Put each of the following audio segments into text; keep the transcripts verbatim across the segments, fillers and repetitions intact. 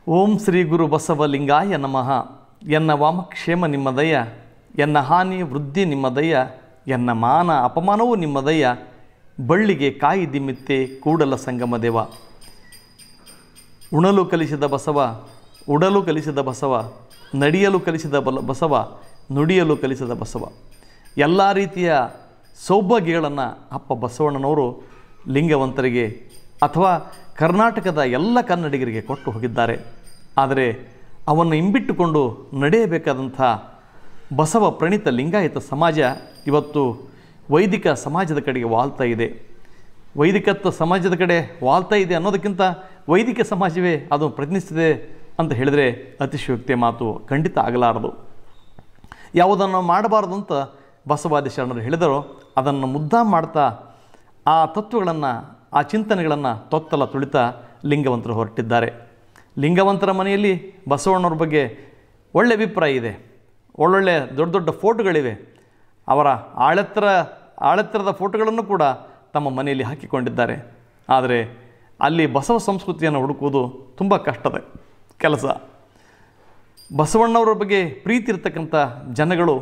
ಓಂ ಶ್ರೀ ಗುರು ಬಸವಲಿಂಗಾಯ ನಮಃ. ಎನ್ನ ವಾಮಕ್ಷೇಮ ನಿಮ್ಮದಯ್ಯ, ಎನ್ನ ಹಾನಿ ವೃದ್ಧಿ ನಿಮ್ಮದಯ್ಯ, ಎನ್ನ ಮಾನ ಅಪಮಾನವೂ ನಿಮ್ಮದಯ್ಯ, ಬಳ್ಳಿಗೆ ಕಾಯಿ ದಿಮ್ಮಿತ್ತೆ ಕೂಡಲ ಸಂಗಮ ದೇವ. ಉಣಲು ಕಲಿಸಿದ ಬಸವ, ಉಡಲು ಕಲಿಸಿದ ಬಸವ, ನಡೆಯಲು ಕಲಿಸಿದ ಬಲ ಬಸವ, ನುಡಿಯಲು ಕಲಿಸಿದ ಬಸವ. ಎಲ್ಲ ರೀತಿಯ ಸೌಭಾಗ್ಯಗಳನ್ನು ಅಪ್ಪ ಬಸವಣ್ಣನವರು ಲಿಂಗವಂತರಿಗೆ ಅಥವಾ ಕರ್ನಾಟಕದ ಎಲ್ಲ ಕನ್ನಡಿಗರಿಗೆ ಕೊಟ್ಟು ಹೋಗಿದ್ದಾರೆ. ಆದರೆ ಅವನ್ನು ಹಿಂಬಿಟ್ಟುಕೊಂಡು ನಡೆಯಬೇಕಾದಂಥ ಬಸವ ಪ್ರಣೀತ ಲಿಂಗಾಯತ ಸಮಾಜ ಇವತ್ತು ವೈದಿಕ ಸಮಾಜದ ಕಡೆಗೆ ವಾಲ್ತಾ ಇದೆ. ವೈದಿಕತ್ವ ಸಮಾಜದ ಕಡೆ ವಾಲ್ತಾ ಇದೆ ಅನ್ನೋದಕ್ಕಿಂತ ವೈದಿಕ ಸಮಾಜವೇ ಅದು ಪ್ರತಿನಿಧಿಸಿದೆ ಅಂತ ಹೇಳಿದರೆ ಅತಿಶಯೋಕ್ತಿಯ ಮಾತು ಖಂಡಿತ ಆಗಲಾರದು. ಯಾವುದನ್ನು ಮಾಡಬಾರದು ಅಂತ ಬಸವಾದಿ ಶರಣರು ಹೇಳಿದರೋ ಅದನ್ನು ಮುದ್ದಾಂ ಮಾಡ್ತಾ ಆ ತತ್ವಗಳನ್ನು, ಆ ಚಿಂತನೆಗಳನ್ನು ತೊತ್ತಲ ತುಳಿತಾ ಲಿಂಗವಂತರು ಹೊರಟಿದ್ದಾರೆ. ಲಿಂಗವಂತರ ಮನೆಯಲ್ಲಿ ಬಸವಣ್ಣವ್ರ ಬಗ್ಗೆ ಒಳ್ಳೆಯ ಅಭಿಪ್ರಾಯ ಇದೆ, ಒಳ್ಳೊಳ್ಳೆ ದೊಡ್ಡ ದೊಡ್ಡ ಫೋಟೋಗಳಿವೆ. ಅವರ ಆಳೆತ್ತರ ಆಳೆತ್ತರದ ಫೋಟೋಗಳನ್ನು ಕೂಡ ತಮ್ಮ ಮನೆಯಲ್ಲಿ ಹಾಕಿಕೊಂಡಿದ್ದಾರೆ. ಆದರೆ ಅಲ್ಲಿ ಬಸವ ಸಂಸ್ಕೃತಿಯನ್ನು ಹುಡುಕುವುದು ತುಂಬ ಕಷ್ಟದ ಕೆಲಸ. ಬಸವಣ್ಣವ್ರ ಬಗ್ಗೆ ಪ್ರೀತಿ ಇರತಕ್ಕಂಥ ಜನಗಳು,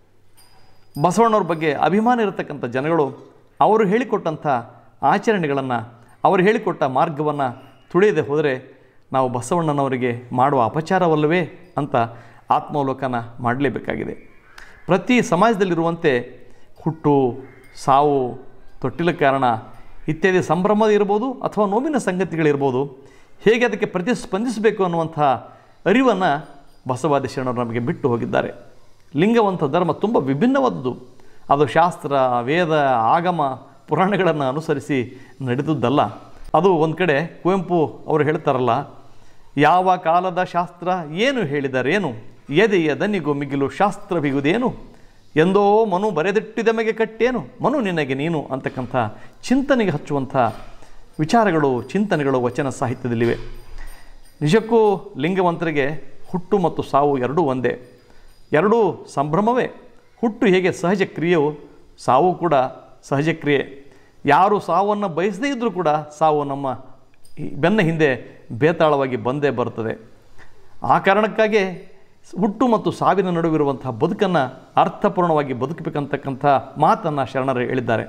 ಬಸವಣ್ಣವ್ರ ಬಗ್ಗೆ ಅಭಿಮಾನ ಇರತಕ್ಕಂಥ ಜನಗಳು ಅವರು ಹೇಳಿಕೊಟ್ಟಂಥ ಆಚರಣೆಗಳನ್ನು, ಅವರು ಹೇಳಿಕೊಟ್ಟ ಮಾರ್ಗವನ್ನು ತುಳಿಯದೆ ಹೋದರೆ ನಾವು ಬಸವಣ್ಣನವರಿಗೆ ಮಾಡುವ ಅಪಚಾರವಲ್ಲವೇ ಅಂತ ಆತ್ಮಾವಲೋಕನ ಮಾಡಲೇಬೇಕಾಗಿದೆ. ಪ್ರತಿ ಸಮಾಜದಲ್ಲಿರುವಂತೆ ಹುಟ್ಟು, ಸಾವು, ತೊಟ್ಟಿಲ ಕಾರಣ ಇತ್ಯಾದಿ ಸಂಭ್ರಮ ಇರ್ಬೋದು ಅಥವಾ ನೋವಿನ ಸಂಗತಿಗಳಿರ್ಬೋದು, ಹೇಗೆ ಅದಕ್ಕೆ ಪ್ರತಿಸ್ಪಂದಿಸಬೇಕು ಅನ್ನುವಂಥ ಅರಿವನ್ನು ಬಸವಾದಿ ಶರಣರು ನಮಗೆ ಬಿಟ್ಟು ಹೋಗಿದ್ದಾರೆ. ಲಿಂಗವಂತ ಧರ್ಮ ತುಂಬ ವಿಭಿನ್ನವಾದದ್ದು. ಅದು ಶಾಸ್ತ್ರ, ವೇದ, ಆಗಮ, ಪುರಾಣಗಳನ್ನು ಅನುಸರಿಸಿ ನಡೆದುದಲ್ಲ. ಅದು ಒಂದು ಕಡೆ ಕುವೆಂಪು ಅವರು ಹೇಳ್ತಾರಲ್ಲ, ಯಾವ ಕಾಲದ ಶಾಸ್ತ್ರ ಏನು ಹೇಳಿದರೇನು, ಎದೆಯ ದನಿಗೂ ಮಿಗಿಲು ಶಾಸ್ತ್ರ ಬಿಗುದೇನು, ಎಂದೋ ಮನು ಬರೆದಿಟ್ಟಿದ ಮೆಗೆ ಕಟ್ಟೇನು, ಮನು ನಿನಗೆ ನೀನು ಅಂತಕ್ಕಂಥ ಚಿಂತನೆಗೆ ಹಚ್ಚುವಂಥ ವಿಚಾರಗಳು, ಚಿಂತನೆಗಳು ವಚನ ಸಾಹಿತ್ಯದಲ್ಲಿವೆ. ನಿಜಕ್ಕೂ ಲಿಂಗವಂತರಿಗೆ ಹುಟ್ಟು ಮತ್ತು ಸಾವು ಎರಡೂ ಒಂದೇ, ಎರಡೂ ಸಂಭ್ರಮವೇ. ಹುಟ್ಟು ಹೇಗೆ ಸಹಜ ಕ್ರಿಯೆಯೋ, ಸಾವು ಕೂಡ ಸಹಜ ಕ್ರಿಯೆ. ಯಾರು ಸಾವನ್ನು ಬಯಸದೇ ಇದ್ದರೂ ಕೂಡ ಸಾವು ನಮ್ಮ ಬೆನ್ನ ಹಿಂದೆ ಬೇತಾಳವಾಗಿ ಬಂದೇ ಬರ್ತದೆ. ಆ ಕಾರಣಕ್ಕಾಗಿ ಹುಟ್ಟು ಮತ್ತು ಸಾವಿನ ನಡುವಿರುವಂಥ ಬದುಕನ್ನು ಅರ್ಥಪೂರ್ಣವಾಗಿ ಬದುಕಬೇಕಂತಕ್ಕಂಥ ಮಾತನ್ನು ಶರಣರು ಹೇಳಿದ್ದಾರೆ.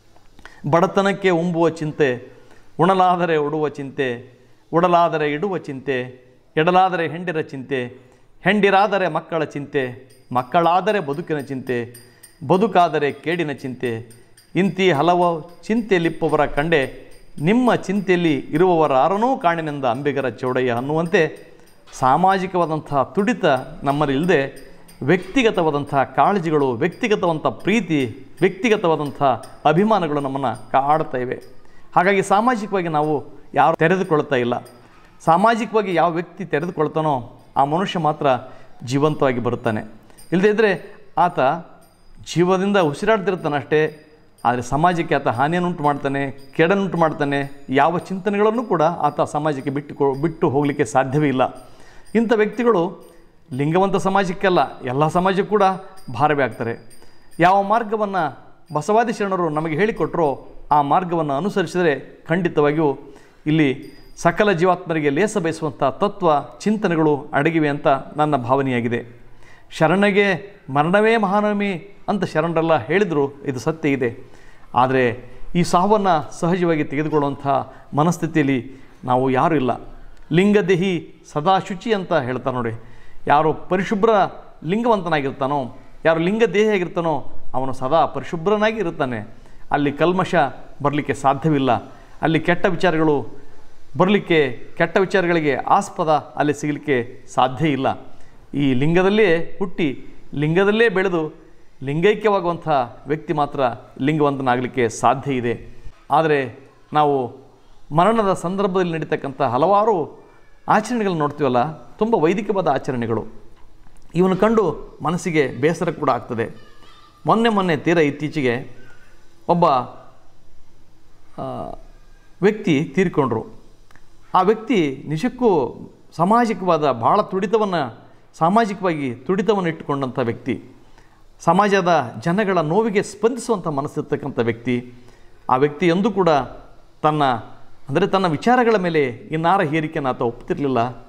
ಬಡತನಕ್ಕೆ ಉಂಬುವ ಚಿಂತೆ, ಉಣಲಾದರೆ ಉಡುವ ಚಿಂತೆ, ಉಡಲಾದರೆ ಇಡುವ ಚಿಂತೆ, ಎಡಲಾದರೆ ಹೆಂಡಿರ ಚಿಂತೆ, ಹೆಂಡಿರಾದರೆ ಮಕ್ಕಳ ಚಿಂತೆ, ಮಕ್ಕಳಾದರೆ ಬದುಕಿನ ಚಿಂತೆ, ಬದುಕಾದರೆ ಕೇಡಿನ ಚಿಂತೆ, ಇಂತಿ ಹಲವು ಚಿಂತೆಯಲ್ಲಿಪ್ಪವರ ಕಂಡೆ, ನಿಮ್ಮ ಚಿಂತೆಯಲ್ಲಿ ಇರುವವರ ಅರನೂ ಕಾಣಿನಿಂದ ಅಂಬಿಗರ ಚೌಡಯ್ಯ ಅನ್ನುವಂತೆ ಸಾಮಾಜಿಕವಾದಂಥ ತುಡಿತ ನಮ್ಮಲ್ಲಿ ಇಲ್ಲದೆ ವ್ಯಕ್ತಿಗತವಾದಂಥ ಕಾಳಜಿಗಳು, ವ್ಯಕ್ತಿಗತವಂಥ ಪ್ರೀತಿ, ವ್ಯಕ್ತಿಗತವಾದಂಥ ಅಭಿಮಾನಗಳು ನಮ್ಮನ್ನು ಕಾಡ್ತಾ ಇವೆ. ಹಾಗಾಗಿ ಸಾಮಾಜಿಕವಾಗಿ ನಾವು ಯಾರು ತೆರೆದುಕೊಳ್ತಾ ಇಲ್ಲ. ಸಾಮಾಜಿಕವಾಗಿ ಯಾವ ವ್ಯಕ್ತಿ ತೆರೆದುಕೊಳ್ತಾನೋ ಆ ಮನುಷ್ಯ ಮಾತ್ರ ಜೀವಂತವಾಗಿ ಬರುತ್ತಾನೆ. ಇಲ್ಲದೇ ಇದ್ದರೆ ಆತ ಜೀವದಿಂದ ಉಸಿರಾಡ್ತಿರ್ತಾನಷ್ಟೇ, ಆದರೆ ಸಮಾಜಕ್ಕೆ ಆತ ಹಾನಿಯನ್ನುಂಟು ಮಾಡ್ತಾನೆ, ಕೆಡನ್ನುಂಟು ಮಾಡ್ತಾನೆ. ಯಾವ ಚಿಂತನೆಗಳನ್ನು ಕೂಡ ಆತ ಸಮಾಜಕ್ಕೆ ಬಿಟ್ಟು ಬಿಟ್ಟು ಹೋಗಲಿಕ್ಕೆ ಸಾಧ್ಯವೇ ಇಲ್ಲ. ಇಂಥ ವ್ಯಕ್ತಿಗಳು ಲಿಂಗವಂತ ಸಮಾಜಕ್ಕೆಲ್ಲ, ಎಲ್ಲ ಸಮಾಜಕ್ಕೂ ಕೂಡ ಭಾರವೇ ಆಗ್ತಾರೆ. ಯಾವ ಮಾರ್ಗವನ್ನು ಬಸವಾದಿ ಶರಣರು ನಮಗೆ ಹೇಳಿಕೊಟ್ಟರೋ ಆ ಮಾರ್ಗವನ್ನು ಅನುಸರಿಸಿದರೆ ಖಂಡಿತವಾಗಿಯೂ ಇಲ್ಲಿ ಸಕಲ ಜೀವಾತ್ಮರಿಗೆ ಲೇಸ ಬಯಸುವಂಥ ತತ್ವ ಚಿಂತನೆಗಳು ಅಡಗಿವೆ ಅಂತ ನನ್ನ ಭಾವನೆಯಾಗಿದೆ. ಶರಣಗೆ ಮರಣವೇ ಮಹಾನವಮಿ ಅಂತ ಶರಣರೆಲ್ಲ ಹೇಳಿದರು, ಇದು ಸತ್ಯ ಇದೆ. ಆದರೆ ಈ ಸಾವನ್ನು ಸಹಜವಾಗಿ ತೆಗೆದುಕೊಳ್ಳುವಂಥ ಮನಸ್ಥಿತಿಯಲ್ಲಿ ನಾವು ಯಾರೂ ಇಲ್ಲ. ಲಿಂಗದೇಹಿ ಸದಾ ಶುಚಿ ಅಂತ ಹೇಳ್ತಾರೆ ನೋಡಿ. ಯಾರು ಪರಿಶುಭ್ರ ಲಿಂಗವಂತನಾಗಿರ್ತಾನೋ, ಯಾರು ಲಿಂಗದೇಹಿಯಾಗಿರ್ತಾನೋ ಅವನು ಸದಾ ಪರಿಶುಭ್ರನಾಗಿ ಇರ್ತಾನೆ. ಅಲ್ಲಿ ಕಲ್ಮಶ ಬರಲಿಕ್ಕೆ ಸಾಧ್ಯವಿಲ್ಲ. ಅಲ್ಲಿ ಕೆಟ್ಟ ವಿಚಾರಗಳು ಬರಲಿಕ್ಕೆ, ಕೆಟ್ಟ ವಿಚಾರಗಳಿಗೆ ಆಸ್ಪದ ಅಲ್ಲಿ ಸಿಗಲಿಕ್ಕೆ ಸಾಧ್ಯ ಇಲ್ಲ. ಈ ಲಿಂಗದಲ್ಲೇ ಹುಟ್ಟಿ ಲಿಂಗದಲ್ಲೇ ಬೆಳೆದು ಲಿಂಗೈಕ್ಯವಾಗುವಂಥ ವ್ಯಕ್ತಿ ಮಾತ್ರ ಲಿಂಗವಂತನಾಗಲಿಕ್ಕೆ ಸಾಧ್ಯ ಇದೆ. ಆದರೆ ನಾವು ಮರಣದ ಸಂದರ್ಭದಲ್ಲಿ ನಡೀತಕ್ಕಂಥ ಹಲವಾರು ಆಚರಣೆಗಳನ್ನು ನೋಡ್ತೀವಲ್ಲ, ತುಂಬ ವೈದಿಕವಾದ ಆಚರಣೆಗಳು. ಇವನ್ನು ಕಂಡು ಮನಸ್ಸಿಗೆ ಬೇಸರ ಕೂಡ ಆಗ್ತದೆ. ಮೊನ್ನೆ ಮೊನ್ನೆ ತೀರಾ ಇತ್ತೀಚೆಗೆ ಒಬ್ಬ ವ್ಯಕ್ತಿ ತೀರಿಕೊಂಡ್ರು. ಆ ವ್ಯಕ್ತಿ ನಿಜಕ್ಕೂ ಸಾಮಾಜಿಕವಾದ ಭಾಳ ತುಡಿತವನ್ನು, ಸಾಮಾಜಿಕವಾಗಿ ತುಡಿತವನ್ನು ಇಟ್ಟುಕೊಂಡಂಥ ವ್ಯಕ್ತಿ, ಸಮಾಜದ ಜನಗಳ ನೋವಿಗೆ ಸ್ಪಂದಿಸುವಂಥ ಮನಸ್ಸಿರ್ತಕ್ಕಂಥ ವ್ಯಕ್ತಿ. ಆ ವ್ಯಕ್ತಿ ಎಂದೂ ಕೂಡ ತನ್ನ ಅಂದರೆ ತನ್ನ ವಿಚಾರಗಳ ಮೇಲೆ ಇನ್ನಾರ ಹೇರಿಕೆಯನ್ನು ಆತ ಒಪ್ಪುತ್ತಿರಲಿಲ್ಲ.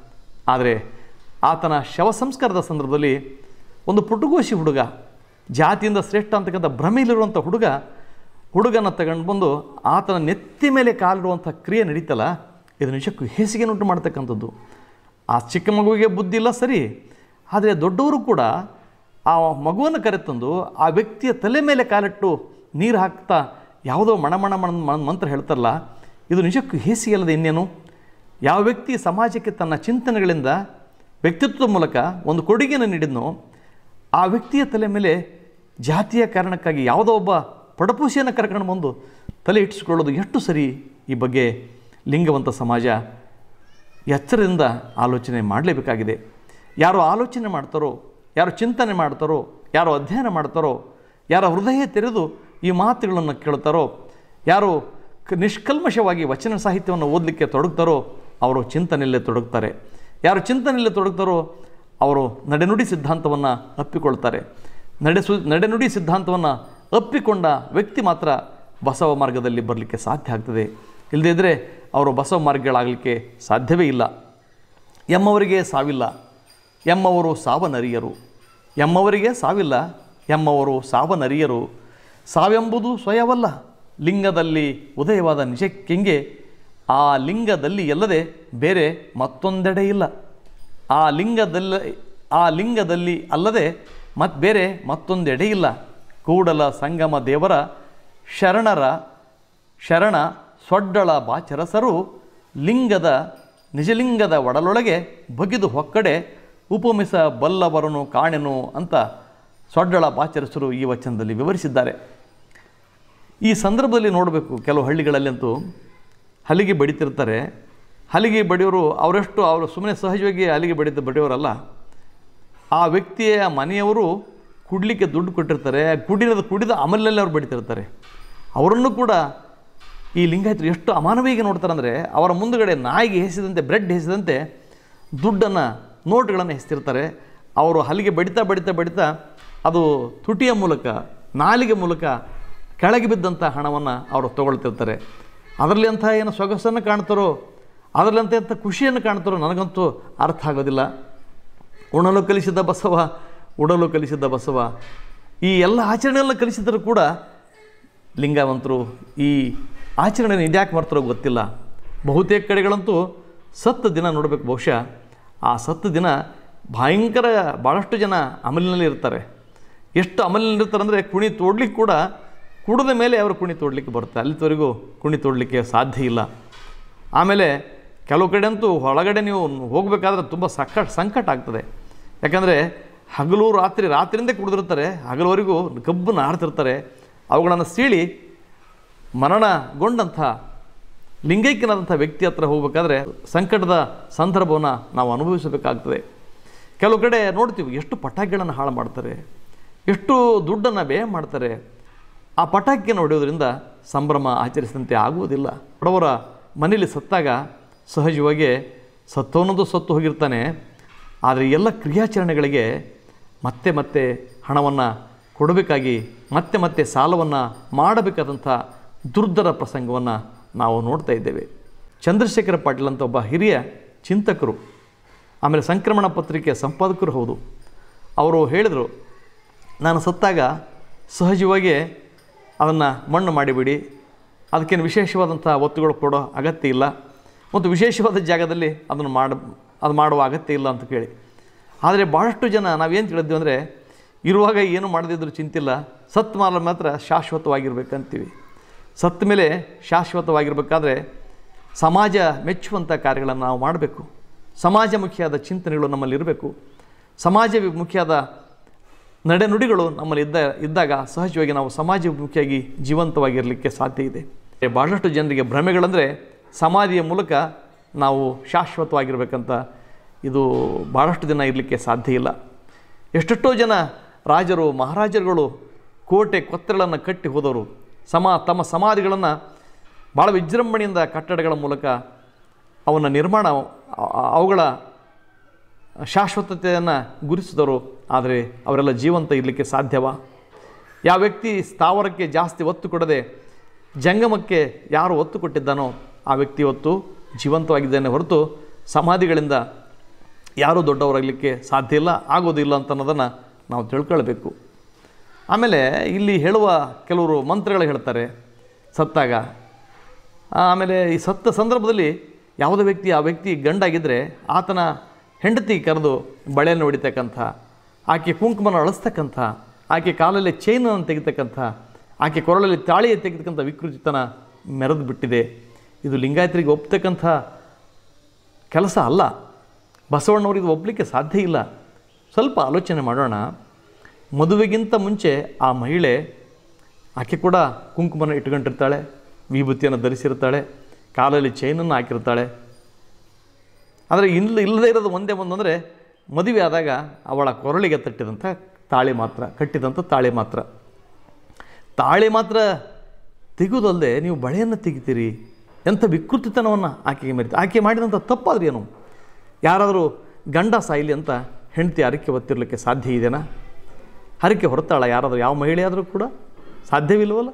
ಆದರೆ ಆತನ ಶವ ಸಂಸ್ಕಾರದ ಸಂದರ್ಭದಲ್ಲಿ ಒಂದು ಪುಟುಗೋಶಿ ಹುಡುಗ, ಜಾತಿಯಿಂದ ಶ್ರೇಷ್ಠ ಅಂತಕ್ಕಂಥ ಭ್ರಮೆಯಲ್ಲಿರುವಂಥ ಹುಡುಗ ಹುಡುಗನ ತಗೊಂಡು ಬಂದು ಆತನ ನೆತ್ತಿ ಮೇಲೆ ಕಾಲಿಡುವಂಥ ಕ್ರಿಯೆ ನಡೀತಲ್ಲ, ಇದು ನಿಜಕ್ಕೂ ಹೇಸಿಗೆನುಂಟು ಮಾಡ್ತಕ್ಕಂಥದ್ದು. ಆ ಚಿಕ್ಕ ಮಗುವಿಗೆ ಬುದ್ಧಿ ಇಲ್ಲ ಸರಿ, ಆದರೆ ದೊಡ್ಡವರು ಕೂಡ ಆ ಮಗುವನ್ನು ಕರೆತಂದು ಆ ವ್ಯಕ್ತಿಯ ತಲೆ ಮೇಲೆ ಕಾಲಿಟ್ಟು ನೀರು ಹಾಕ್ತಾ ಯಾವುದೋ ಮಣಮಣ ಮಣ ಮಂತ್ರ ಹೇಳ್ತಾರಲ್ಲ, ಇದು ನಿಜಕ್ಕೂ ಹೇಸಿಗೆ ಅಲ್ಲದೆ ಇನ್ನೇನು. ಯಾವ ವ್ಯಕ್ತಿ ಸಮಾಜಕ್ಕೆ ತನ್ನ ಚಿಂತನೆಗಳಿಂದ ವ್ಯಕ್ತಿತ್ವದ ಮೂಲಕ ಒಂದು ಕೊಡುಗೆಯನ್ನು ನೀಡಿದ್ನೋ ಆ ವ್ಯಕ್ತಿಯ ತಲೆ ಮೇಲೆ ಜಾತಿಯ ಕಾರಣಕ್ಕಾಗಿ ಯಾವುದೋ ಒಬ್ಬ ಪಡಪೂಸಿಯನ್ನು ಕರ್ಕೊಂಡು ಬಂದು ತಲೆ ಇಟ್ಟಿಸ್ಕೊಳ್ಳೋದು ಎಷ್ಟು ಸರಿ? ಈ ಬಗ್ಗೆ ಲಿಂಗವಂತ ಸಮಾಜ ಎಚ್ಚರದಿಂದ ಆಲೋಚನೆ ಮಾಡಲೇಬೇಕಾಗಿದೆ. ಯಾರು ಆಲೋಚನೆ ಮಾಡ್ತಾರೋ, ಯಾರು ಚಿಂತನೆ ಮಾಡ್ತಾರೋ, ಯಾರು ಅಧ್ಯಯನ ಮಾಡ್ತಾರೋ, ಯಾರ ಹೃದಯ ತೆರೆದು ಈ ಮಾತುಗಳನ್ನು ಕೇಳ್ತಾರೋ, ಯಾರು ನಿಷ್ಕಲ್ಮಶವಾಗಿ ವಚನ ಸಾಹಿತ್ಯವನ್ನು ಓದಲಿಕ್ಕೆ ತೊಡಗ್ತಾರೋ ಅವರು ಚಿಂತನೆಯಲ್ಲೇ ತೊಡಗ್ತಾರೆ. ಯಾರು ಚಿಂತನೆಯಲ್ಲೇ ತೊಡಗ್ತಾರೋ ಅವರು ನಡೆನುಡಿ ಸಿದ್ಧಾಂತವನ್ನು ಅಪ್ಪಿಕೊಳ್ತಾರೆ. ನಡೆಸು ನಡೆನುಡಿ ಸಿದ್ಧಾಂತವನ್ನು ಅಪ್ಪಿಕೊಂಡ ವ್ಯಕ್ತಿ ಮಾತ್ರ ಬಸವ ಮಾರ್ಗದಲ್ಲಿ ಬರಲಿಕ್ಕೆ ಸಾಧ್ಯ ಆಗ್ತದೆ. ಇಲ್ಲದೇ ಇದ್ದರೆ ಅವರು ಬಸವ ಮಾರ್ಗಗಳಾಗಲಿಕ್ಕೆ ಸಾಧ್ಯವೇ ಇಲ್ಲ. ಎಮ್ಮವರಿಗೆ ಸಾವಿಲ್ಲ, ಎಮ್ಮವರು ಸಾವನರಿಯರು. ಎಮ್ಮವರಿಗೆ ಸಾವಿಲ್ಲ, ಎಮ್ಮವರು ಸಾವನರಿಯರು. ಸಾವೆಂಬುದು ಸ್ವಯವಲ್ಲ, ಲಿಂಗದಲ್ಲಿ ಉದಯವಾದ ನಿಜಕ್ಕೆಂಗೆ ಆ ಲಿಂಗದಲ್ಲಿ ಎಲ್ಲದೆ ಬೇರೆ ಮತ್ತೊಂದೆಡೆ ಇಲ್ಲ. ಆ ಲಿಂಗದಲ್ಲಿ ಆ ಲಿಂಗದಲ್ಲಿ ಅಲ್ಲದೆ ಮತ್ತು ಬೇರೆ ಮತ್ತೊಂದೆಡೆ ಇಲ್ಲ. ಕೂಡಲ ಸಂಗಮ ದೇವರ ಶರಣರ ಶರಣ ಸೊಡ್ಡಳ ಬಾಚರಸರು ಲಿಂಗದ ನಿಜಲಿಂಗದ ಒಡಲೊಳಗೆ ಬಗಿದು ಹೊಕ್ಕಡೆ ಉಪಮಿಸ ಬಲ್ಲವರನು ಕಾಣೆನು ಅಂತ ಸೊಡ್ಡಳ ಬಾಚರಸರು ಈ ವಚನದಲ್ಲಿ ವಿವರಿಸಿದ್ದಾರೆ. ಈ ಸಂದರ್ಭದಲ್ಲಿ ನೋಡಬೇಕು, ಕೆಲವು ಹಳ್ಳಿಗಳಲ್ಲಂತೂ ಹಲಿಗೆ ಬಡಿತಿರ್ತಾರೆ. ಹಲಿಗೆ ಬಡಿಯೋರು ಅವರೆಷ್ಟು ಅವರು ಸುಮ್ಮನೆ ಸಹಜವಾಗಿ ಹಲಿಗೆ ಬಡಿತ ಬಡಿಯೋರಲ್ಲ. ಆ ವ್ಯಕ್ತಿಯ ಮನೆಯವರು ಕುಡಲಿಕ್ಕೆ ದುಡ್ಡು ಕೊಟ್ಟಿರ್ತಾರೆ, ಕುಡಿದ ಕುಡಿದ ಅಮಲಿನಲ್ಲಿ ಅವ್ರು ಬಡಿತಿರ್ತಾರೆ. ಅವರನ್ನು ಕೂಡ ಈ ಲಿಂಗಾಯತರು ಎಷ್ಟು ಅಮಾನವೀಗೆ ನೋಡ್ತಾರೆ ಅಂದರೆ, ಅವರ ಮುಂದುಗಡೆ ನಾಯಿಗೆ ಹೆಸಿದಂತೆ, ಬ್ರೆಡ್ ಹೆಸಿದಂತೆ ದುಡ್ಡನ್ನು, ನೋಟ್ಗಳನ್ನು ಹೆಸ್ತಿರ್ತಾರೆ. ಅವರು ಹಲಿಗೆ ಬಡಿತಾ ಬಡಿತಾ ಬಡಿತಾ ಅದು ತುಟಿಯ ಮೂಲಕ, ನಾಲಿಗೆ ಮೂಲಕ ಕೆಳಗೆ ಬಿದ್ದಂಥ ಹಣವನ್ನು ಅವರು ತೊಗೊಳ್ತಿರ್ತಾರೆ. ಅದರಲ್ಲಿ ಅಂಥ ಏನು ಸೊಗಸನ್ನು ಕಾಣ್ತಾರೋ, ಅದರಲ್ಲಿ ಅಂತ ಎಂಥ ಖುಷಿಯನ್ನು ಕಾಣ್ತಾರೋ ನನಗಂತೂ ಅರ್ಥ ಆಗೋದಿಲ್ಲ. ಉಣಲು ಕಲಿಸಿದ ಬಸವ, ಉಡಲು ಕಲಿಸಿದ ಬಸವ, ಈ ಎಲ್ಲ ಆಚರಣೆಯನ್ನು ಕಲಿಸಿದರೂ ಕೂಡ ಲಿಂಗವಂತರು ಈ ಆಚರಣೆಯನ್ನು ಇದ್ಯಾಕೆ ಮಾಡ್ತಾರೋ ಗೊತ್ತಿಲ್ಲ. ಬಹುತೇಕ ಕಡೆಗಳಂತೂ ಸತ್ತ ದಿನ ನೋಡಬೇಕು. ಬಹುಶಃ ಆ ಸತ್ತ ದಿನ ಭಯಂಕರ ಭಾಳಷ್ಟು ಜನ ಅಮಲಿನಲ್ಲಿ ಇರ್ತಾರೆ. ಎಷ್ಟು ಅಮಲಿನಲ್ಲಿ ಇರ್ತಾರೆ ಅಂದರೆ ಕುಣಿ ತೋಡ್ಲಿಕ್ಕೆ ಕೂಡ ಕುಡಿದ ಮೇಲೆ ಅವರು ಕುಣಿ ತೋಡಲಿಕ್ಕೆ ಬರುತ್ತೆ. ಅಲ್ಲಿವರೆಗೂ ಕುಣಿ ತೋಡಲಿಕ್ಕೆ ಸಾಧ್ಯ ಇಲ್ಲ. ಆಮೇಲೆ ಕೆಲವು ಕಡೆ ಅಂತೂ ಒಳಗಡೆ ನೀವು ಹೋಗಬೇಕಾದ್ರೆ ತುಂಬ ಸಂಕಟ ಸಂಕಟ ಆಗ್ತದೆ. ಯಾಕಂದರೆ ಹಗಲು ರಾತ್ರಿ ರಾತ್ರಿಯಿಂದ ಕುಡಿದಿರ್ತಾರೆ, ಹಗಲುವರೆಗೂ ಕಬ್ಬು ನಾಡ್ತಿರ್ತಾರೆ. ಅವುಗಳನ್ನು ಸೀಳಿ ಮರಣಗೊಂಡಂಥ ಲಿಂಗೈಕ್ಯನಾದಂಥ ವ್ಯಕ್ತಿ ಹತ್ರ ಹೋಗಬೇಕಾದ್ರೆ ಸಂಕಟದ ಸಂದರ್ಭವನ್ನು ನಾವು ಅನುಭವಿಸಬೇಕಾಗ್ತದೆ. ಕೆಲವು ಕಡೆ ನೋಡ್ತೀವಿ ಎಷ್ಟು ಪಟಾಕಿಗಳನ್ನು ಹಾಳು ಮಾಡ್ತಾರೆ, ಎಷ್ಟು ದುಡ್ಡನ್ನು ವ್ಯಯ ಮಾಡ್ತಾರೆ. ಆ ಪಟಾಕಿಯನ್ನು ಹೊಡೆಯೋದ್ರಿಂದ ಸಂಭ್ರಮ ಆಚರಿಸಿದಂತೆ ಆಗುವುದಿಲ್ಲ. ಬಡವರ ಮನೆಯಲ್ಲಿ ಸತ್ತಾಗ ಸಹಜವಾಗಿ ಸತ್ತವನದು ಸತ್ತು ಹೋಗಿರ್ತಾನೆ, ಆದರೆ ಎಲ್ಲ ಕ್ರಿಯಾಚರಣೆಗಳಿಗೆ ಮತ್ತೆ ಮತ್ತೆ ಹಣವನ್ನು ಕೊಡಬೇಕಾಗಿ ಮತ್ತೆ ಮತ್ತೆ ಸಾಲವನ್ನು ಮಾಡಬೇಕಾದಂಥ ದುರ್ಧರ ಪ್ರಸಂಗವನ್ನು ನಾವು ನೋಡ್ತಾ ಇದ್ದೇವೆ. ಚಂದ್ರಶೇಖರ ಪಾಟೀಲ್ ಅಂತ ಒಬ್ಬ ಹಿರಿಯ ಚಿಂತಕರು, ಆಮೇಲೆ ಸಂಕ್ರಮಣ ಪತ್ರಿಕೆಯ ಸಂಪಾದಕರು ಹೌದು. ಅವರು ಹೇಳಿದರು, ನಾನು ಸತ್ತಾಗ ಸಹಜವಾಗಿ ಅದನ್ನು ಮಣ್ಣು ಮಾಡಿಬಿಡಿ, ಅದಕ್ಕೇನು ವಿಶೇಷವಾದಂಥ ಒತ್ತುಗಳು ಕೊಡೋ ಅಗತ್ಯ ಇಲ್ಲ, ಮತ್ತು ವಿಶೇಷವಾದ ಜಾಗದಲ್ಲಿ ಅದನ್ನು ಮಾಡ ಅದು ಮಾಡುವ ಅಗತ್ಯ ಇಲ್ಲ ಅಂತ ಕೇಳಿ. ಆದರೆ ಭಾಳಷ್ಟು ಜನ ನಾವೇನು ತಿಳಿದ್ವಿ ಅಂದರೆ, ಇರುವಾಗ ಏನು ಮಾಡದಿದ್ದರೂ ಚಿಂತಿಲ್ಲ, ಸತ್ ಮಾಲ ಮಾತ್ರ ಶಾಶ್ವತವಾಗಿರ್ಬೇಕಂತೀವಿ. ಸತ್ತ ಮೇಲೆ ಶಾಶ್ವತವಾಗಿರಬೇಕಾದ್ರೆ ಸಮಾಜ ಮೆಚ್ಚುವಂಥ ಕಾರ್ಯಗಳನ್ನು ನಾವು ಮಾಡಬೇಕು. ಸಮಾಜಮುಖಿಯಾದ ಚಿಂತನೆಗಳು ನಮ್ಮಲ್ಲಿರಬೇಕು. ಸಮಾಜಮುಖಿಯಾದ ನಡೆನುಡಿಗಳು ನಮ್ಮಲ್ಲಿ ಇದ್ದ ಇದ್ದಾಗ ಸಹಜವಾಗಿ ನಾವು ಸಮಾಜಮುಖಿಯಾಗಿ ಜೀವಂತವಾಗಿರಲಿಕ್ಕೆ ಸಾಧ್ಯ ಇದೆ. ಭಾಳಷ್ಟು ಜನರಿಗೆ ಭ್ರಮೆಗಳಂದರೆ ಸಮಾಧಿಯ ಮೂಲಕ ನಾವು ಶಾಶ್ವತವಾಗಿರಬೇಕಂತ, ಇದು ಭಾಳಷ್ಟು ದಿನ ಇರಲಿಕ್ಕೆ ಸಾಧ್ಯ ಇಲ್ಲ. ಎಷ್ಟೆಷ್ಟೋ ಜನ ರಾಜರು ಮಹಾರಾಜರುಗಳು ಕೋಟೆ ಕೊತ್ತಗಳನ್ನು ಕಟ್ಟಿ ಹೋದವರು ಸಮಾ ತಮ್ಮ ಸಮಾಧಿಗಳನ್ನು ಭಾಳ ವಿಜೃಂಭಣೆಯಿಂದ ಕಟ್ಟಡಗಳ ಮೂಲಕ ಅವನ ನಿರ್ಮಾಣ ಅವುಗಳ ಶಾಶ್ವತತೆಯನ್ನು ಗುರುತಿಸಿದರು. ಆದರೆ ಅವರೆಲ್ಲ ಜೀವಂತ ಇರಲಿಕ್ಕೆ ಸಾಧ್ಯವಾ? ಯಾವ ವ್ಯಕ್ತಿ ಸ್ಥಾವರಕ್ಕೆ ಜಾಸ್ತಿ ಒತ್ತು ಕೊಡದೆ ಜಂಗಮಕ್ಕೆ ಯಾರು ಒತ್ತು ಕೊಟ್ಟಿದ್ದಾನೋ ಆ ವ್ಯಕ್ತಿ ಹೊತ್ತು ಜೀವಂತವಾಗಿದ್ದಾನೆ ಹೊರತು ಸಮಾಧಿಗಳಿಂದ ಯಾರೂ ದೊಡ್ಡವರಾಗಲಿಕ್ಕೆ ಸಾಧ್ಯ ಇಲ್ಲ, ಆಗೋದಿಲ್ಲ ಅಂತ ಅನ್ನೋದನ್ನು ನಾವು ತಿಳ್ಕೊಳ್ಬೇಕು. ಆಮೇಲೆ ಇಲ್ಲಿ ಹೇಳುವ ಕೆಲವರು ಮಂತ್ರಗಳು ಹೇಳ್ತಾರೆ ಸತ್ತಾಗ. ಆಮೇಲೆ ಈ ಸತ್ತ ಸಂದರ್ಭದಲ್ಲಿ ಯಾವುದೇ ವ್ಯಕ್ತಿ ಆ ವ್ಯಕ್ತಿ ಗಂಡಾಗಿದ್ದರೆ ಆತನ ಹೆಂಡತಿ ಕರೆದು ಬಳೆಯನ್ನು ಹೊಡಿತಕ್ಕಂಥ, ಆಕೆ ಕುಂಕುಮನ ಅಳಿಸ್ತಕ್ಕಂಥ, ಆಕೆ ಕಾಲಲ್ಲಿ ಚೈನನ್ನು ತೆಗಿತಕ್ಕಂಥ, ಆಕೆ ಕೊರಳಲ್ಲಿ ತಾಳಿ ತೆಗೆತಕ್ಕಂಥ ವಿಕೃತಿತನ ಮೆರೆದು ಬಿಟ್ಟಿದೆ. ಇದು ಲಿಂಗಾಯತರಿಗೆ ಒಪ್ಪತಕ್ಕಂಥ ಕೆಲಸ ಅಲ್ಲ. ಬಸವಣ್ಣವ್ರಿಗೆ ಇದು ಒಪ್ಪಲಿಕ್ಕೆ ಸಾಧ್ಯ ಇಲ್ಲ. ಸ್ವಲ್ಪ ಆಲೋಚನೆ ಮಾಡೋಣ. ಮದುವೆಗಿಂತ ಮುಂಚೆ ಆ ಮಹಿಳೆ ಆಕೆ ಕೂಡ ಕುಂಕುಮನ ಇಟ್ಕೊಂಡಿರ್ತಾಳೆ, ವಿಭೂತಿಯನ್ನು ಧರಿಸಿರ್ತಾಳೆ, ಕಾಲಲ್ಲಿ ಚೈನನ್ನು ಹಾಕಿರ್ತಾಳೆ. ಆದರೆ ಇಲ್ಲ ಇಲ್ಲದೇ ಇರೋದು ಒಂದೇ ಒಂದಂದರೆ ಮದುವೆ ಆದಾಗ ಅವಳ ಕೊರಳಿಗೆ ತಟ್ಟಿದಂಥ ತಾಳಿ ಮಾತ್ರ, ಕಟ್ಟಿದಂಥ ತಾಳಿ ಮಾತ್ರ. ತಾಳಿ ಮಾತ್ರ ತೆಗೆಯೋದಲ್ಲದೆ ನೀವು ಬಳೆಯನ್ನು ತೆಗಿತೀರಿ. ಎಂಥ ವಿಕೃತಿತನವನ್ನು ಆಕೆಗೆ ಮೆರಿತು. ಆಕೆ ಮಾಡಿದಂಥ ತಪ್ಪಾದ್ರೆ ಏನು? ಯಾರಾದರೂ ಗಂಡ ಸಾಯಿಲಿ ಅಂತ ಹೆಂಡತಿ ಹರಕೆ ಹೊತ್ತಿರಲಿಕ್ಕೆ ಸಾಧ್ಯ ಇದೆಯಾ? ಹರಕೆ ಹೊರತಾಳ ಯಾರಾದರೂ? ಯಾವ ಮಹಿಳೆಯಾದರೂ ಕೂಡ ಸಾಧ್ಯವಿಲ್ಲವಲ್ಲ.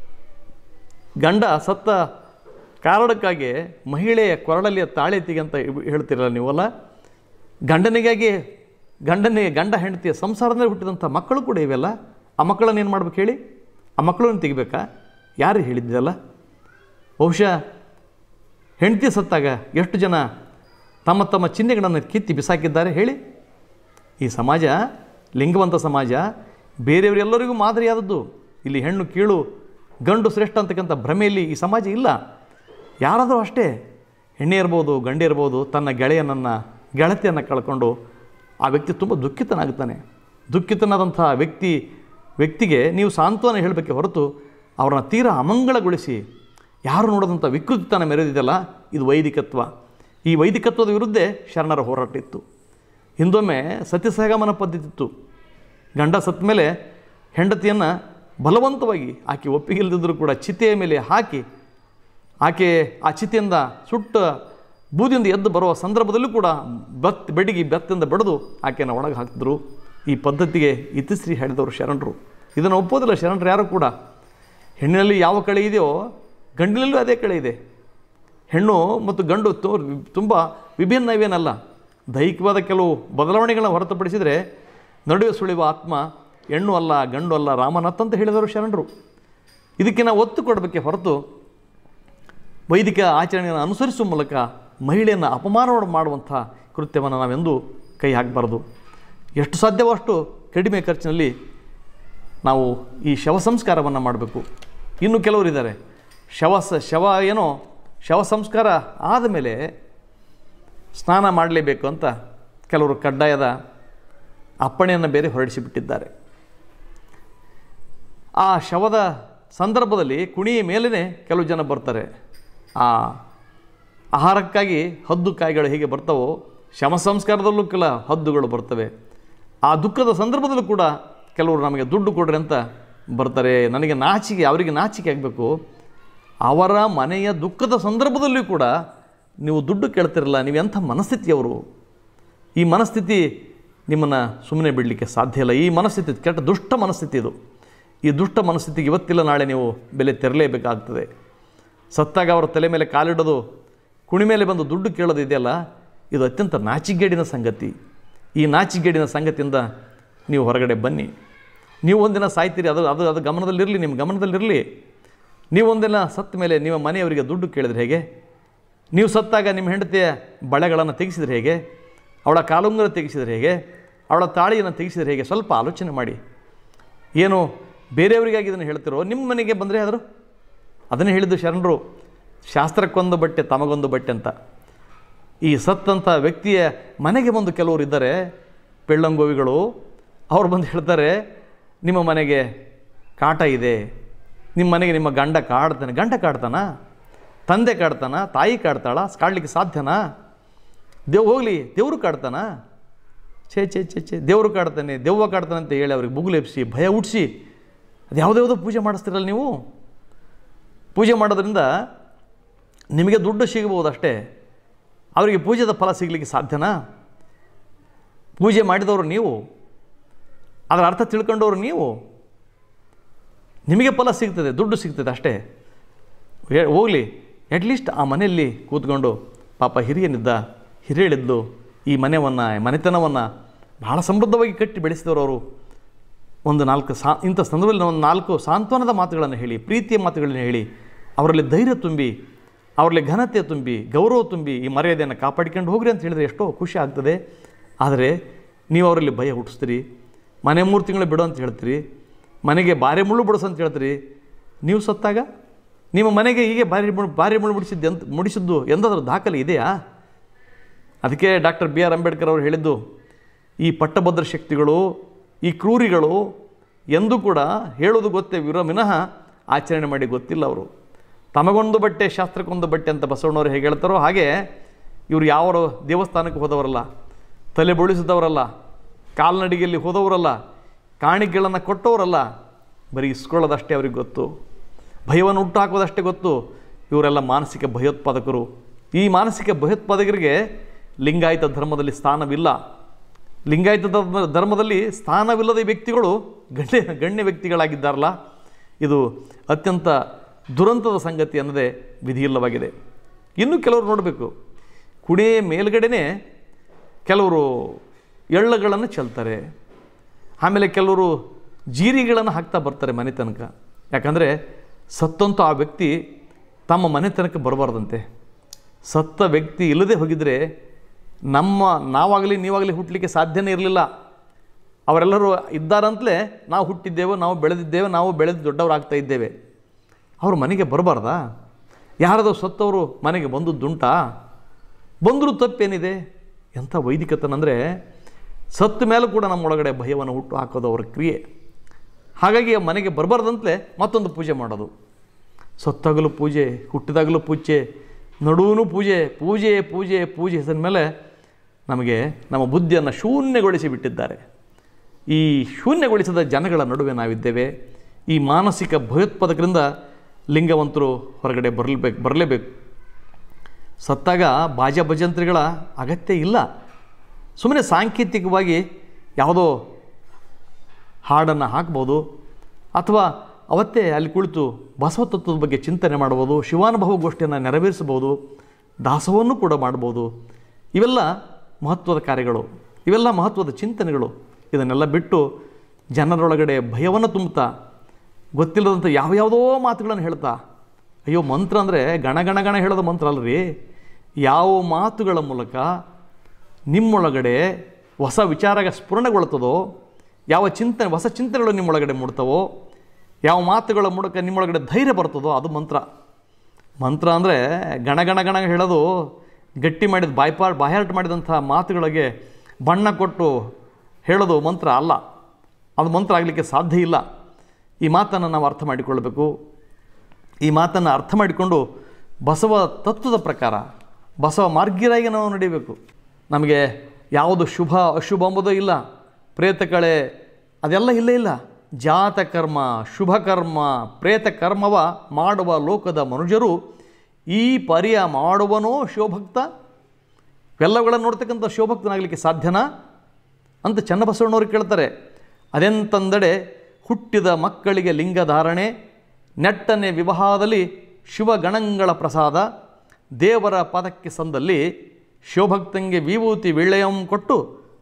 ಗಂಡ ಸತ್ತ ಕಾರಣಕ್ಕಾಗಿ ಮಹಿಳೆಯ ಕೊರಳಲ್ಲಿಯ ತಾಳಿ ತೆಗೆ ಅಂತ ಹೇಳ್ತಿರಲ್ಲ ನೀವಲ್ಲ. ಗಂಡನಿಗಾಗಿ ಗಂಡನಿಗೆ ಗಂಡ ಹೆಂಡತಿಯ ಸಂಸಾರದಲ್ಲಿ ಹುಟ್ಟಿದಂಥ ಮಕ್ಕಳು ಕೂಡ ಇವೆಲ್ಲ. ಆ ಮಕ್ಕಳನ್ನು ಏನು ಮಾಡ್ಬೇಕು ಹೇಳಿ? ಆ ಮಕ್ಕಳನ್ನು ತೆಗಿಬೇಕಾ? ಯಾರು ಹೇಳಿದ್ದಲ್ಲ? ಬಹುಶಃ ಹೆಂಡತಿ ಸತ್ತಾಗ ಎಷ್ಟು ಜನ ತಮ್ಮ ತಮ್ಮ ಚಿಹ್ನೆಗಳನ್ನು ಕಿತ್ತಿ ಬಿಸಾಕಿದ್ದಾರೆ ಹೇಳಿ. ಈ ಸಮಾಜ ಲಿಂಗವಂತ ಸಮಾಜ, ಬೇರೆಯವರೆಲ್ಲರಿಗೂ ಮಾದರಿಯಾದದ್ದು. ಇಲ್ಲಿ ಹೆಣ್ಣು ಕೀಳು, ಗಂಡು ಶ್ರೇಷ್ಠ ಅಂತಕ್ಕಂಥ ಭ್ರಮೆಯಲ್ಲಿ ಈ ಸಮಾಜ ಇಲ್ಲ. ಯಾರಾದರೂ ಅಷ್ಟೇ, ಹೆಣ್ಣೆ ಇರ್ಬೋದು, ಗಂಡೆ ಇರ್ಬೋದು, ತನ್ನ ಗೆಳೆಯನನ್ನು ಗೆಳತಿಯನ್ನು ಕಳ್ಕೊಂಡು ಆ ವ್ಯಕ್ತಿ ತುಂಬ ದುಃಖಿತನಾಗುತ್ತಾನೆ. ದುಃಖಿತನಾದಂಥ ವ್ಯಕ್ತಿ ವ್ಯಕ್ತಿಗೆ ನೀವು ಸಾಂತ್ವನ ಹೇಳಬೇಕೆ ಹೊರತು ಅವ್ರನ್ನ ತೀರಾ ಅಮಂಗಳಗೊಳಿಸಿ ಯಾರು ನೋಡೋದಂಥ ವಿಕೃತಿತನ ಮೆರೆದಿದೆಯಲ್ಲ, ಇದು ವೈದಿಕತ್ವ. ಈ ವೈದಿಕತ್ವದ ವಿರುದ್ಧ ಶರಣರ ಹೋರಾಟ ಇತ್ತು. ಹಿಂದೊಮ್ಮೆ ಸತ್ಯಸಹಗಮನ ಪದ್ಧತಿ ಇತ್ತು. ಗಂಡ ಸತ್ತ ಮೇಲೆ ಹೆಂಡತಿಯನ್ನು ಬಲವಂತವಾಗಿ ಆಕೆ ಒಪ್ಪಿಗಿಲ್ಲದಿದ್ದರೂ ಕೂಡ ಚಿತೆಯ ಮೇಲೆ ಹಾಕಿ ಆಕೆ ಆ ಚಿತೆಯಿಂದ ಸುಟ್ಟ ಬೂದಿಯಿಂದ ಎದ್ದು ಬರುವ ಸಂದರ್ಭದಲ್ಲೂ ಕೂಡ ಬತ್ ಬೆಡಿಗೆ ಬೆತ್ತಿಂದ ಬಡಿದು ಆಕೆಯನ್ನು ಒಳಗೆ ಹಾಕಿದ್ರು. ಈ ಪದ್ಧತಿಗೆ ಇತಿಶ್ರೀ ಹೇಳಿದವರು ಶರಣರು. ಇದನ್ನು ಒಪ್ಪೋದಿಲ್ಲ ಶರಣರು ಯಾರು ಕೂಡ. ಹೆಣ್ಣಿನಲ್ಲಿ ಯಾವ ಕಳೆ ಇದೆಯೋ ಗಂಡಿನಲ್ಲೂ ಅದೇ ಕಳೆ ಇದೆ. ಹೆಣ್ಣು ಮತ್ತು ಗಂಡು ತುಂಬ ವಿಭಿನ್ನ ಇವೇನಲ್ಲ. ದೈಹಿಕವಾದ ಕೆಲವು ಬದಲಾವಣೆಗಳನ್ನು ಹೊರತುಪಡಿಸಿದರೆ ನಡುವೆ ಸುಳಿಯುವ ಆತ್ಮ ಹೆಣ್ಣು ಅಲ್ಲ, ಗಂಡು ಅಲ್ಲ, ರಾಮನಾಥ್ ಅಂತ ಹೇಳಿದವರು ಶರಣರು. ಇದಕ್ಕೆ ನಾವು ಒತ್ತು ಕೊಡಬೇಕೆ ಹೊರತು ವೈದಿಕ ಆಚರಣೆಯನ್ನು ಅನುಸರಿಸುವ ಮೂಲಕ ಮಹಿಳೆಯನ್ನು ಅಪಮಾನ ಮಾಡುವಂಥ ಕೃತ್ಯವನ್ನು ನಾವೆಂದೂ ಕೈ ಹಾಕಬಾರ್ದು. ಎಷ್ಟು ಸಾಧ್ಯವೋ ಅಷ್ಟು ಕಡಿಮೆ ಖರ್ಚಿನಲ್ಲಿ ನಾವು ಈ ಶವ ಸಂಸ್ಕಾರವನ್ನು ಮಾಡಬೇಕು. ಇನ್ನು ಕೆಲವರಿದ್ದಾರೆ, ಶವ ಸ ಶವ ಏನೋ ಶವ ಸಂಸ್ಕಾರ ಆದಮೇಲೆ ಸ್ನಾನ ಮಾಡಲೇಬೇಕು ಅಂತ ಕೆಲವರು ಕಡ್ಡಾಯದ ಅಪ್ಪಣೆಯನ್ನು ಬೇರೆ ಹೊರಡಿಸಿಬಿಟ್ಟಿದ್ದಾರೆ. ಆ ಶವದ ಸಂದರ್ಭದಲ್ಲಿ ಕುಣಿಯ ಮೇಲೇ ಕೆಲವು ಜನ ಬರ್ತಾರೆ. ಆ ಆಹಾರಕ್ಕಾಗಿ ಹದ್ದು ಕಾಯಿಗಳು ಹೇಗೆ ಬರ್ತಾವೋ ಶವ ಸಂಸ್ಕಾರದಲ್ಲೂ ಕೆಲ ಹದ್ದುಗಳು ಬರ್ತವೆ. ಆ ದುಃಖದ ಸಂದರ್ಭದಲ್ಲೂ ಕೂಡ ಕೆಲವರು ನಮಗೆ ದುಡ್ಡು ಕೊಡ್ರಿ ಅಂತ ಬರ್ತಾರೆ. ನನಗೆ ನಾಚಿಕೆ, ಅವರಿಗೆ ನಾಚಿಕೆ ಆಗಬೇಕು. ಅವರ ಮನೆಯ ದುಃಖದ ಸಂದರ್ಭದಲ್ಲೂ ಕೂಡ ನೀವು ದುಡ್ಡು ಕೇಳ್ತಿರಲ್ಲ. ನೀವು ಎಂಥ ಮನಸ್ಥಿತಿಯವರು? ಈ ಮನಸ್ಥಿತಿ ನಿಮ್ಮನ್ನು ಸುಮ್ಮನೆ ಬಿಡಲಿಕ್ಕೆ ಸಾಧ್ಯ ಇಲ್ಲ. ಈ ಮನಸ್ಥಿತಿ ಕೆಟ್ಟ ದುಷ್ಟ ಮನಸ್ಥಿತಿ ಇದು. ಈ ದುಷ್ಟ ಮನಸ್ಥಿತಿಗೆ ಇವತ್ತಿಲ್ಲ ನಾಳೆ ನೀವು ಬೆಲೆ ತೆರಲೇಬೇಕಾಗ್ತದೆ. ಸತ್ತಾಗ ಅವರ ತಲೆ ಮೇಲೆ ಕಾಲಿಡೋದು, ಕುಣಿ ಮೇಲೆ ಬಂದು ದುಡ್ಡು ಕೇಳೋದು ಇದೆಯಲ್ಲ, ಇದು ಅತ್ಯಂತ ನಾಚಿಗೇಡಿನ ಸಂಗತಿ. ಈ ನಾಚಿಗೇಡಿನ ಸಂಗತಿಯಿಂದ ನೀವು ಹೊರಗಡೆ ಬನ್ನಿ. ನೀವು ಒಂದಿನ ಸಾಯ್ತೀರಿ, ಅದು ಅದು ಅದು ಗಮನದಲ್ಲಿರಲಿ, ನಿಮ್ಮ ಗಮನದಲ್ಲಿರಲಿ. ನೀವು ಒಂದಿನ ಸತ್ತ ಮೇಲೆ ನಿಮ್ಮ ಮನೆಯವರಿಗೆ ದುಡ್ಡು ಕೇಳಿದ್ರೆ ಹೇಗೆ? ನೀವು ಸತ್ತಾಗ ನಿಮ್ಮ ಹೆಂಡತಿಯ ಬಳೆಗಳನ್ನು ತೆಗೆಸಿದ್ರೆ ಹೇಗೆ? ಅವಳ ಕಾಲುಂಗುರ ತೆಗೆಸಿದ್ರೆ ಹೇಗೆ? ಅವಳ ತಾಳಿಯನ್ನು ತೆಗೆಸಿದ್ರೆ ಹೇಗೆ? ಸ್ವಲ್ಪ ಆಲೋಚನೆ ಮಾಡಿ. ಏನು ಬೇರೆಯವರಿಗಾಗಿ ಇದನ್ನು ಹೇಳ್ತಿರೋ, ನಿಮ್ಮ ಮನೆಗೆ ಬಂದರೆ ಆದರೂ ಅದನ್ನೇ ಹೇಳಿದ್ದು ಶರಣರು, ಶಾಸ್ತ್ರಕ್ಕೊಂದು ಬಟ್ಟೆ ತಮಗೊಂದು ಬಟ್ಟೆ ಅಂತ. ಈ ಸತ್ತಂಥ ವ್ಯಕ್ತಿಯ ಮನೆಗೆ ಬಂದು ಕೆಲವರು ಇದ್ದಾರೆ ಪೆಳ್ಳಂಗೋವಿಗಳು. ಅವ್ರು ಬಂದು ಹೇಳ್ತಾರೆ, ನಿಮ್ಮ ಮನೆಗೆ ಕಾಟ ಇದೆ, ನಿಮ್ಮ ಮನೆಗೆ ನಿಮ್ಮ ಗಂಡ ಕಾಡ್ತಾನೆ. ಗಂಡ ಕಾಡ್ತಾನ? ತಂದೆ ಕಾಡ್ತಾನ? ತಾಯಿ ಕಾಡ್ತಾಳ? ಕಾಡಲಿಕ್ಕೆ ಸಾಧ್ಯನಾ? ದೇವ್ ಹೋಗಲಿ, ದೇವರು ಕಾಡ್ತಾನ? ಛೇ ಛೇ ಛೇ ಛೇ ದೇವರು ಕಾಡ್ತಾನೆ, ದೆವ್ವ ಕಾಡ್ತಾನೆ ಅಂತ ಹೇಳಿ ಅವ್ರಿಗೆ ಬುಗುಲೆಬ್ಸಿ ಭಯ ಹುಟ್ಟಿಸಿ ಅದು ಯಾವುದ್ಯಾವುದೋ ಪೂಜೆ ಮಾಡಿಸ್ತಿರಲ್ಲ ನೀವು. ಪೂಜೆ ಮಾಡೋದ್ರಿಂದ ನಿಮಗೆ ದುಡ್ಡು ಸಿಗಬಹುದು ಅಷ್ಟೇ, ಅವರಿಗೆ ಪೂಜೆದ ಫಲ ಸಿಗಲಿಕ್ಕೆ ಸಾಧ್ಯನಾ? ಪೂಜೆ ಮಾಡಿದವರು ನೀವು, ಅದರ ಅರ್ಥ ತಿಳ್ಕೊಂಡವರು ನೀವು. ನಿಮಗೆ ಫಲ ಸಿಗ್ತದೆ, ದುಡ್ಡು ಸಿಗ್ತದೆ ಅಷ್ಟೇ. ಹೋಗಲಿ, ಅಟ್ಲೀಸ್ಟ್ ಆ ಮನೆಯಲ್ಲಿ ಕೂತ್ಕೊಂಡು ಪಾಪ ಹಿರಿಯನಿದ್ದ, ಹಿರಿಯಳಿದ್ದು, ಈ ಮನೆಯನ್ನು ಮನೆತನವನ್ನು ಬಹಳ ಸಮೃದ್ಧವಾಗಿ ಕಟ್ಟಿ ಬೆಳೆಸಿದವರು. ಒಂದು ನಾಲ್ಕು ಸಾ ಇಂಥ ಸಂದರ್ಭದಲ್ಲಿ ಒಂದು ನಾಲ್ಕು ಸಾಂತ್ವನದ ಮಾತುಗಳನ್ನು ಹೇಳಿ, ಪ್ರೀತಿಯ ಮಾತುಗಳನ್ನು ಹೇಳಿ, ಅವರಲ್ಲಿ ಧೈರ್ಯ ತುಂಬಿ, ಅವರಲ್ಲಿ ಘನತೆ ತುಂಬಿ, ಗೌರವ ತುಂಬಿ ಈ ಮರ್ಯಾದೆಯನ್ನು ಕಾಪಾಡಿಕೊಂಡು ಹೋಗ್ರಿ ಅಂತ ಹೇಳಿದರೆ ಎಷ್ಟೋ ಖುಷಿ ಆಗ್ತದೆ. ಆದರೆ ನೀವು ಅವರಲ್ಲಿ ಭಯ ಹುಟ್ಟಿಸ್ತೀರಿ, ಮನೆ ಮೂರು ತಿಂಗಳು ಬಿಡು ಅಂತ ಹೇಳ್ತೀರಿ, ಮನೆಗೆ ಬಾರೆ ಮುಳ್ಳು ಬಿಡಿಸು ಅಂತ ಹೇಳ್ತೀರಿ. ನೀವು ಸತ್ತಾಗ ನಿಮ್ಮ ಮನೆಗೆ ಹೀಗೆ ಬಾರಿ ಮುಳ್ಳು ಬಾರಿ ಮುಳ್ಳು ಮುಡಿಸಿದ್ದು ಎಂತ ಮುಡಿಸಿದ್ದು ಎಂದಾದರೂ ದಾಖಲೆ ಇದೆಯಾ? ಅದಕ್ಕೆ ಡಾಕ್ಟರ್ ಬಿ ಆರ್ ಅಂಬೇಡ್ಕರ್ ಅವರು ಹೇಳಿದ್ದು, ಈ ಪಟ್ಟಭದ್ರ ಶಕ್ತಿಗಳು, ಈ ಕ್ರೂರಿಗಳು ಎಂದೂ ಕೂಡ ಹೇಳೋದು ಗೊತ್ತೇ ವಿರೋ ವಿನಃ ಆಚರಣೆ ಮಾಡಿ ಗೊತ್ತಿಲ್ಲ. ಅವರು ತಮಗೊಂದು ಬಟ್ಟೆ ಶಾಸ್ತ್ರಕ್ಕೊಂದು ಬಟ್ಟೆ ಅಂತ ಬಸವಣ್ಣವರು ಹೇಗೆ ಹೇಳ್ತಾರೋ ಹಾಗೆ ಇವರು ಯಾವ ದೇವಸ್ಥಾನಕ್ಕೆ ಹೋದವರಲ್ಲ, ತಲೆ ಬೋಳಿಸಿದವರಲ್ಲ, ಕಾಲ್ನಡಿಗೆಯಲ್ಲಿ ಹೋದವರಲ್ಲ, ಕಾಣಿಕೆಗಳನ್ನು ಕೊಟ್ಟವರಲ್ಲ. ಬರೀ ಇಸ್ಕೊಳ್ಳೋದಷ್ಟೇ ಅವ್ರಿಗೆ ಗೊತ್ತು, ಭಯವನ್ನು ಹುಟ್ಟು ಹಾಕೋದಷ್ಟೇ ಗೊತ್ತು. ಇವರೆಲ್ಲ ಮಾನಸಿಕ ಭಯೋತ್ಪಾದಕರು. ಈ ಮಾನಸಿಕ ಭಯೋತ್ಪಾದಕರಿಗೆ ಲಿಂಗಾಯತ ಧರ್ಮದಲ್ಲಿ ಸ್ಥಾನವಿಲ್ಲ. ಲಿಂಗಾಯತ ಧರ್ಮದಲ್ಲಿ ಸ್ಥಾನವಿಲ್ಲದ ವ್ಯಕ್ತಿಗಳು ಗಣ್ಯ ಗಣ್ಯ ವ್ಯಕ್ತಿಗಳಾಗಿದ್ದಾರಲ್ಲ, ಇದು ಅತ್ಯಂತ ದುರಂತದ ಸಂಗತಿ ಅನ್ನೋದೇ ವಿಧಿಯಿಲ್ಲವಾಗಿದೆ. ಇನ್ನು ಕೆಲವರು ನೋಡಬೇಕು, ಕುಡಿಯ ಮೇಲ್ಗಡೆನೇ ಕೆಲವರು ಎಳ್ಳಗಳನ್ನು ಚೆಲ್ತಾರೆ, ಆಮೇಲೆ ಕೆಲವರು ಜೀರಿಗಳನ್ನು ಹಾಕ್ತಾ ಬರ್ತಾರೆ ಮನೆ ತನಕ. ಯಾಕಂದರೆ ಸತ್ತಂತೂ ಆ ವ್ಯಕ್ತಿ ತಮ್ಮ ಮನೆ ತನಕ ಬರಬಾರ್ದಂತೆ. ಸತ್ತ ವ್ಯಕ್ತಿ ಇಲ್ಲದೆ ಹೋಗಿದರೆ ನಮ್ಮ ನಾವಾಗಲಿ ನೀವಾಗಲಿ ಹುಟ್ಟಲಿಕ್ಕೆ ಸಾಧ್ಯನೇ ಇರಲಿಲ್ಲ. ಅವರೆಲ್ಲರೂ ಇದ್ದಾರಂತಲೇ ನಾವು ಹುಟ್ಟಿದ್ದೇವೆ, ನಾವು ಬೆಳೆದಿದ್ದೇವೆ, ನಾವು ಬೆಳೆದು ದೊಡ್ಡವರಾಗ್ತಾ ಇದ್ದೇವೆ. ಅವರು ಮನೆಗೆ ಬರಬಾರ್ದಾ? ಯಾರಾದರೂ ಸತ್ತವರು ಮನೆಗೆ ಬಂದದ್ದುಂಟಾ? ಬಂದರೂ ತಪ್ಪೇನಿದೆ? ಎಂಥ ವೈದಿಕತನಂದರೆ ಸತ್ತ ಮೇಲೂ ಕೂಡ ನಮ್ಮೊಳಗಡೆ ಭಯವನ್ನು ಹುಟ್ಟು ಹಾಕೋದು ಅವರ ಕ್ರಿಯೆ. ಹಾಗಾಗಿ ಮನೆಗೆ ಬರಬಾರ್ದಂತಲೇ ಮತ್ತೊಂದು ಪೂಜೆ ಮಾಡೋದು. ಸತ್ತಾಗಲೂ ಪೂಜೆ, ಹುಟ್ಟಿದಾಗಲೂ ಪೂಜೆ, ನಡುವೂ ಪೂಜೆ, ಪೂಜೆ ಪೂಜೆ ಪೂಜೆ ಹೆಸರಿನ ಮೇಲೆ ನಮಗೆ ನಮ್ಮ ಬುದ್ಧಿಯನ್ನು ಶೂನ್ಯಗೊಳಿಸಿ ಬಿಟ್ಟಿದ್ದಾರೆ. ಈ ಶೂನ್ಯಗೊಳಿಸಿದ ಜನಗಳ ನಡುವೆ ನಾವಿದ್ದೇವೆ. ಈ ಮಾನಸಿಕ ಭಯೋತ್ಪಾದಕರಿಂದ ಲಿಂಗವಂತರು ಹೊರಗಡೆ ಬರಲೇಬೇಕು ಬರಲೇಬೇಕು ಸತ್ತಾಗ ಬಾಜಾ ಭಜಂತ್ರಿಗಳ ಅಗತ್ಯ ಇಲ್ಲ. ಸುಮ್ಮನೆ ಸಾಂಕೇತಿಕವಾಗಿ ಯಾವುದೋ ಹಾಡನ್ನು ಹಾಕ್ಬೋದು, ಅಥವಾ ಅವತ್ತೇ ಅಲ್ಲಿ ಕುಳಿತು ಬಸವ ತತ್ವದ ಬಗ್ಗೆ ಚಿಂತನೆ ಮಾಡ್ಬೋದು, ಶಿವಾನುಭವ ಗೋಷ್ಠಿಯನ್ನು ನೆರವೇರಿಸ್ಬೋದು, ದಾಸವನ್ನು ಕೂಡ ಮಾಡ್ಬೋದು. ಇವೆಲ್ಲ ಮಹತ್ವದ ಕಾರ್ಯಗಳು, ಇವೆಲ್ಲ ಮಹತ್ವದ ಚಿಂತನೆಗಳು. ಇದನ್ನೆಲ್ಲ ಬಿಟ್ಟು ಜನರೊಳಗಡೆ ಭಯವನ್ನು ತುಂಬುತ್ತಾ, ಗೊತ್ತಿಲ್ಲದಂಥ ಯಾವ್ಯಾವುದೋ ಮಾತುಗಳನ್ನು ಹೇಳ್ತಾ, ಅಯ್ಯೋ ಮಂತ್ರ ಅಂದರೆ ಗಣ ಗಣ ಗಣ ಹೇಳೋದು ಮಂತ್ರ ಅಲ್ರಿ. ಯಾವ ಮಾತುಗಳ ಮೂಲಕ ನಿಮ್ಮೊಳಗಡೆ ಹೊಸ ವಿಚಾರ ಸ್ಫುರಣಗೊಳ್ತದೋ, ಯಾವ ಚಿಂತನೆ ಹೊಸ ಚಿಂತನೆಗಳು ನಿಮ್ಮೊಳಗಡೆ ಮೂಡ್ತವೋ, ಯಾವ ಮಾತುಗಳ ಮೂಲಕ ನಿಮ್ಮೊಳಗಡೆ ಧೈರ್ಯ ಬರ್ತದೋ ಅದು ಮಂತ್ರ. ಮಂತ್ರ ಅಂದರೆ ಗಣ ಗಣ ಗಣ ಹೇಳೋದು, ಗಟ್ಟಿ ಮಾಡಿದ ಬಾಯ್ಪಾ ಬಾಯಾಟ ಮಾಡಿದಂಥ ಮಾತುಗಳಿಗೆ ಬಣ್ಣ ಕೊಟ್ಟು ಹೇಳೋದು ಮಂತ್ರ ಅಲ್ಲ. ಅದು ಮಂತ್ರ ಆಗಲಿಕ್ಕೆ ಸಾಧ್ಯ ಇಲ್ಲ. ಈ ಮಾತನ್ನು ನಾವು ಅರ್ಥ ಮಾಡಿಕೊಳ್ಳಬೇಕು. ಈ ಮಾತನ್ನು ಅರ್ಥ ಮಾಡಿಕೊಂಡು ಬಸವ ತತ್ವದ ಪ್ರಕಾರ ಬಸವ ಮಾರ್ಗಿರಾಗಿ ನಾವು ನಡೀಬೇಕು. ನಮಗೆ ಯಾವುದು ಶುಭ ಅಶುಭ ಎಂಬುದೂ ಇಲ್ಲ, ಪ್ರೇತ ಕಳೆ ಅದೆಲ್ಲ ಇಲ್ಲೇ ಇಲ್ಲ. ಜಾತ ಕರ್ಮ, ಶುಭ ಕರ್ಮ, ಪ್ರೇತ ಕರ್ಮವ ಮಾಡುವ ಲೋಕದ ಮನುಜರು ಈ ಪರಿಯ ಮಾಡುವನೋ ಶಿವಭಕ್ತ. ಇವೆಲ್ಲಗಳನ್ನು ನೋಡ್ತಕ್ಕಂಥ ಶಿವಭಕ್ತನಾಗಲಿಕ್ಕೆ ಸಾಧ್ಯನಾ ಅಂತ ಚನ್ನಬಸವಣ್ಣವ್ರು ಕೇಳ್ತಾರೆ. ಅದೆಂತಂದಡೆ ಹುಟ್ಟಿದ ಮಕ್ಕಳಿಗೆ ಲಿಂಗಧಾರಣೆ, ನೆಟ್ಟನೆ ವಿವಾಹದಲ್ಲಿ ಶಿವಗಣಗಳ ಪ್ರಸಾದ, ದೇವರ ಪದಕ್ಕೆ ಸಂದಲ್ಲಿ ಶಿವಭಕ್ತಂಗೆ ವಿಭೂತಿ ವಿಳೆಯಂ ಕೊಟ್ಟು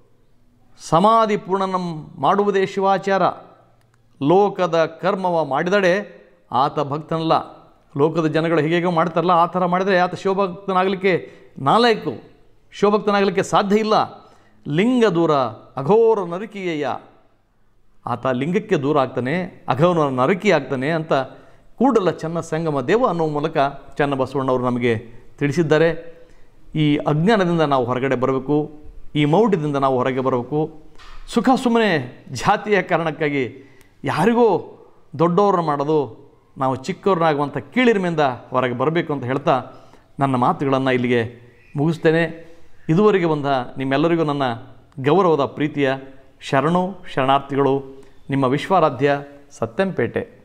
ಸಮಾಧಿ ಪೂರ್ಣನಂ ಮಾಡುವುದೇ ಶಿವಾಚಾರ. ಲೋಕದ ಕರ್ಮವ ಮಾಡಿದಡೆ ಆತ ಭಕ್ತನಲ್ಲ. ಲೋಕದ ಜನಗಳು ಹೇಗೆ ಮಾಡ್ತಾರಲ್ಲ ಆ ಥರ ಮಾಡಿದರೆ ಆತ ಶಿವಭಕ್ತನಾಗಲಿಕ್ಕೆ ನಾಲಾಯಕು, ಶಿವಭಕ್ತನಾಗಲಿಕ್ಕೆ ಸಾಧ್ಯ ಇಲ್ಲ. ಲಿಂಗ ದೂರ ಅಘೋರ ನರಕಿಯಯ್ಯ, ಆತ ಲಿಂಗಕ್ಕೆ ದೂರ ಆಗ್ತಾನೆ, ಅಘೋರ ನರಕಿ ಆಗ್ತಾನೆ ಅಂತ ಕೂಡಲ ಚನ್ನ ಸಂಗಮ ದೇವ ಅನ್ನೋ ಮೂಲಕ ಚನ್ನಬಸವಣ್ಣವರು ನಮಗೆ ತಿಳಿಸಿದ್ದಾರೆ. ಈ ಅಜ್ಞಾನದಿಂದ ನಾವು ಹೊರಗಡೆ ಬರಬೇಕು, ಈ ಮೌಢ್ಯದಿಂದ ನಾವು ಹೊರಗೆ ಬರಬೇಕು. ಸುಖ ಸುಮ್ಮನೆ ಜಾತಿಯ ಕಾರಣಕ್ಕಾಗಿ ಯಾರಿಗೂ ದೊಡ್ಡವ್ರನ್ನ ಮಾಡೋದು, ನಾವು ಚಿಕ್ಕವ್ರನ್ನಾಗುವಂಥ ಕೀಳಿರಿಮೆಯಿಂದ ಹೊರಗೆ ಬರಬೇಕು ಅಂತ ಹೇಳ್ತಾ ನನ್ನ ಮಾತುಗಳನ್ನು ಇಲ್ಲಿಗೆ ಮುಗಿಸ್ತೇನೆ. ಇದುವರೆಗೆ ಬಂದ ನಿಮ್ಮೆಲ್ಲರಿಗೂ ನನ್ನ ಗೌರವದ ಪ್ರೀತಿಯ ಶರಣು ಶರಣಾರ್ಥಿಗಳು. ನಿಮ್ಮ ವಿಶ್ವಾರಾಧ್ಯ ಸತ್ಯಂಪೇಟೆ.